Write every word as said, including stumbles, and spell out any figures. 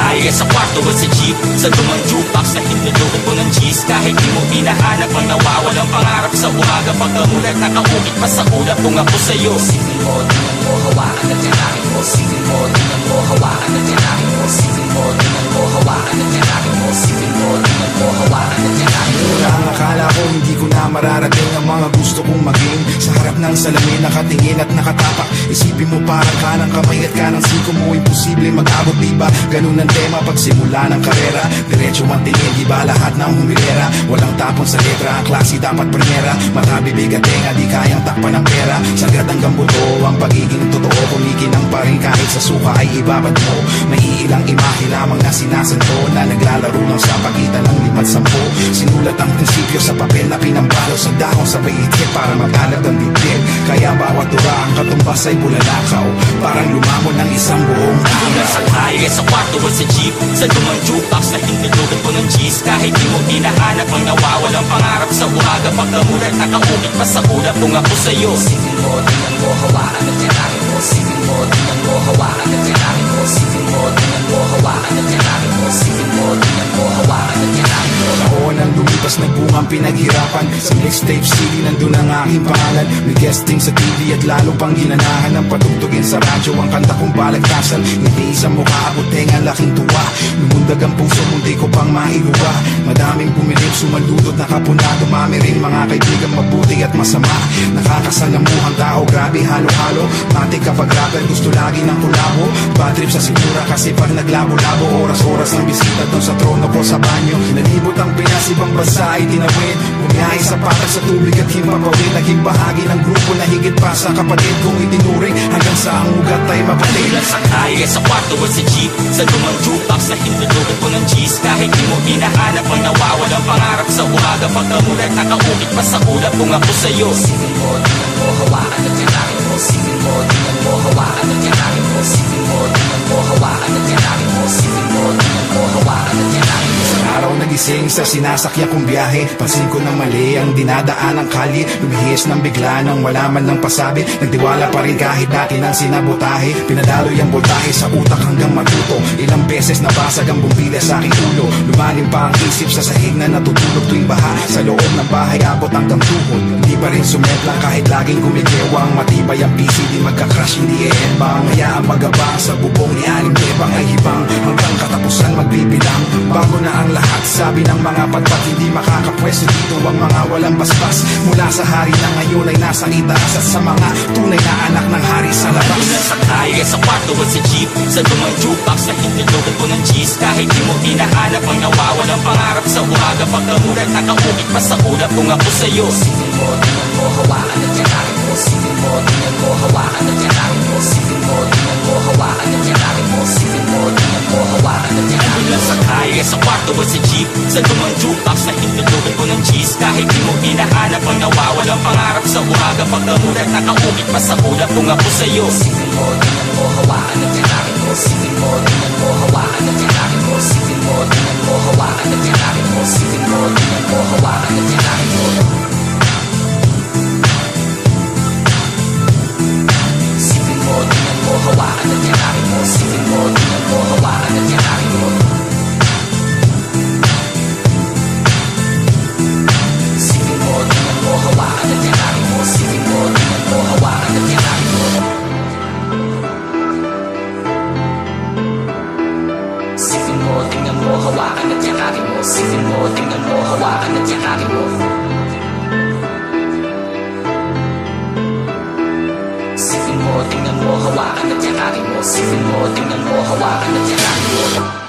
sakay sa kwarto at sa jeep, sa lumang jukebox na hinulugan ko ng cheese. Kahit di mo hinahanap ang nawawalang pangarap sa umaga, pagkamulat nakaukit pa sa ulap kung ako sa'yo. Sipin mo, tingnan mo, hawakan at tiyanakin mo. Sipin mo, tingnan mo, hawakan at tiyanakin mo. Sipin mo, tingnan mo, hawakan at tiyanakin mo. Sipin mo, tingnan mo, hawakan at tiyanakin mo. Wala ang akala ko hindi ko na mararating ang mga gusto kong maging. Sa harap ng salamin nakatingin at nakatapak, isipin mo parang kanang kamay at kanang siko mo. Imposible mag-abot, diba? Ganun ang tema pagsimula ng karera. Diretso ang tingin, di ba lahat ng humilera? Walang tapon sa letra, ang klase dapat primera. Mata, bibig at tenga, di kayang takpan ng pera. Sagad hanggang buto, ang pagiging totoo. Kumikinang pa rin kahit sa suka ay ibabad mo. May iilang imahe lamang na sinasanto, na naglalaro lang sa pagitan ng limat sampo. Sinulat ang prinsipyo sa papel na pinambalo sa dahon sa baitit para mag-alab ang dibdib. Kaya bawat dura ang katumbas ay bulalakaw, parang lumamon ng isang buong araw. Sakay sa kwarto at sa jeep, sa lumang jukebox na hinulugan ko ng cheese. Kahit di mo hinahanap ang nawawalang pangarap sa umaga, pagkamulat nakaukit pa sa ulap kung ako sa'yo. Sipin mo, tingnan mo, hawakan at tiyanakin mo. Sipin mo, tingnan mo, hawakan at tiyanakin mo. Sipin mo, tingnan mo, hawakan at tiyanakin mo. Sipin mo, tingnan mo, hawakan at tiyanakin mo. Taon ang lumipas, nagbungang pinaghirapan. Sa mixtape city nandun ang aking pangalan. May guesting sa T V at lalo pang ginanahan ng patugtugin sa radyo ang kanta kong balagtasan. Hindi isang mukha abuteng ang laking tuwa. Lumundag ang puso, mundi ko pang mailuwa. Madaming bumilip, sumaludot, nakapuna. Dumami rin mga kaibigan mabuti at masama. Nakakasalamuhang tao, grabe halo-halo. Matik kapag rapper, gusto lagi ng kulabo. Bad trip sa sigura kasi pag naglabo-labo. Oras-oras ng bisita doon sa trono ko sa banyo. Nalibot ang Pinas, ibang bansa ay tinawid. Bumiyahe sa patas sa tubig at himpapawid. Naging bahagi ng grupo na higit pa sa kapatid kong itinuring. Hanggang sa ang ugat ay mabatid. Sakay sa kwarto at sa jeep, sa lumang jukebox na hinulugan ko ng cheese. Kahit di mo hinahanap ang nawawalang pangarap sa umaga, pagkamulat nakaukit pa sa ulap kung ako sa'yo. Sipin mo, tingnan mo, hawakan at tiyanakin mo. Sipin mo, tingnan mo, hawakan at tiyanakin mo. Sipin mo, tingnan mo, hawakan at tiyanakin mo. Sipin mo, tingnan mo, hawakan at tiyanakin mo. Isang araw nagising sa sinasakyan kong biyahe. Pansin ko na mali ang dinadaan ng kalye. Lumihis ng bigla nang wala man lang pasabi. Nagtiwala pa rin kahit natin ang sinabotahe. Pinadaloy ang voltahe sa utak hanggang matuto. Ilang beses nabasag ang bumbila sa aking ulo. Lumalim pa ang isip sa sahig na natutulog tuwing baha. Sa loob ng bahay abot hanggang tuhod. Hindi pa rin sumetla kahit laging kumikewang. Matibay ang P C, di magka-crash, hindi e-embang. Hayaan magabang sa bubong ni Aling Bebang ay hibang. Hanggang katapusan magbibilang. Bago na ang lahat, sabi ng mga patpat, hindi makakapwesto dito ang mga walang basbas. Mula sa hari na ngayon ay nasa itaas at sa mga tunay na anak ng hari sa labas. Sakay sa kwarto at sa jeep, sa lumang jukebox na hinulugan ko ng cheese. Kahit di mo hinahanap ang nawawalang pangarap sa umaga, pagkamulat nakaukit pa sa ulap kung ako sa'yo. Sipin mo, tingnan mo, hawakan at tiyanakin mo. Sipin mo, tingnan mo, hawakan at tiyanakin mo. Sipin mo, tingnan mo, hawakan at tiyanakin mo. Sipin mo, tingnan mo, hawakan at tiyanakin mo. Sakay sa kwarto at sa jeep, sa lumang jukebox na hinulugan ko ng cheese. Kahit di mo hinahanap ang nawawalang pangarap sa umaga, pagkamulat nakaukit pa sa ulap kung ako sa'yo. Sipin mo, tingnan mo, hawakan at tiyanakin mo. Sipin mo, tingnan mo, hawakan at tiyanakin mo. Sipin mo, tingnan mo, hawakan at tiyanakin mo. Sipin mo, tingnan mo, hawakan at tiyanakin mo. Sipin mo, tingnan mo, hawakan at tiyanakin mo. Sipin mo, tingnan mo, hawakan at tiyanakin mo. Sipin mo, tingnan mo, hawakan at tiyanakin mo. Sipin mo, tingnan mo, hawakan at tiyanakin mo. Sipin mo, tingnan mo, hawakan at tiyanakin mo. Sipin mo, tingnan mo, hawakan at tiyanakin mo. Sipin mo, tingnan mo, hawakan at tiyanakin mo. Sipin mo, tingnan mo, hawakan at tiyanakin mo.